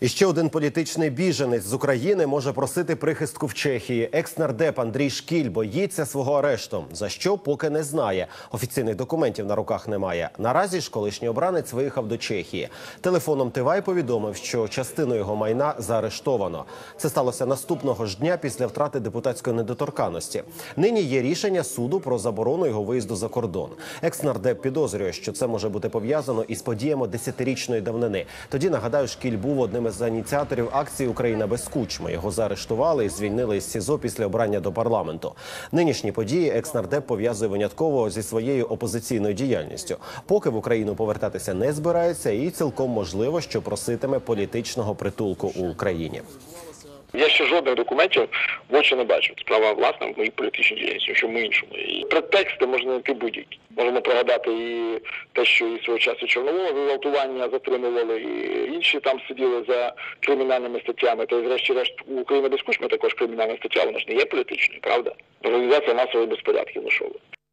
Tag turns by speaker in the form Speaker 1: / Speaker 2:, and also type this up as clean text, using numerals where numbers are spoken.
Speaker 1: І ще один політичний біженець з України може просити прихистку в Чехії. Екс-нардеп Андрій Шкіль боїться свого арешту. За що, поки не знає. Офіційних документів на руках немає. Наразі ж колишній обранець виїхав до Чехії. Телефоном ТВАЙ повідомив, що частину його майна заарештовано. Це сталося наступного ж дня після втрати депутатської недоторканності. Нині є рішення суду про заборону його виїзду за кордон. Екс-нардеп підозрює, що це може бути пов'язано із подіями 10-річної давнини. Тоді, нагадаю, Шкіль був одним із ініціаторів акції «Україна без кучми». Його заарештували і звільнили із СІЗО після обрання до парламенту. Нинішні події екс-нардеп пов'язує винятково зі своєю опозиційною діяльністю. Поки в Україну повертатися не збирається і цілком можливо, що проситиме політичного притулку у Україні.
Speaker 2: Я ще жодних документів в очі не бачу. Справа, власне, в моїй політичній діяльності, що ми іншому. І претексти можна знайти будь-які. Можемо пригадати і те, що і свого часу Чорновола за зґвалтування затримували, і інші там сиділи за кримінальними статтями. Та й врешті-решт Україна без кучми також кримінальна стаття, вона ж не є політичною, правда? Організація масових безпорядків вийшов.